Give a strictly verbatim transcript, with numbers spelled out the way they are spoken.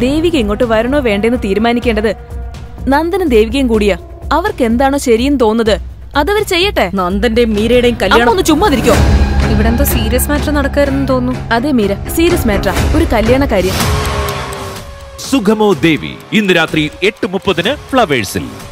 ദേവിക ഇങ്ങോട്ട് വരണോ വേണ്ടെന്ന് തീരുമാനിക്കേണ്ടത് നന്ദനും ദേവികയും കൂടിയാ. അവർക്ക് എന്താണോ ശരിയെന്ന് തോന്നുന്നത് അതവർ ചെയ്യട്ടെ. നന്ദന്റെയും മീരയുടെയും കല്യാണം ഒന്ന് ചുമ്മാതിരിക്കോ? ഇവിടെ എന്തോ സീരിയസ് മാറ്റർ നടക്കാരെന്ന് തോന്നുന്നു. അതെ മീര, സീരിയസ് മാറ്ററാ, ഒരു കല്യാണ കാര്യം. സുഖമോ ദേവി ഇന്ന് രാത്രി എട്ട് മുപ്പതിന് ഫ്ലവേഴ്സിൽ.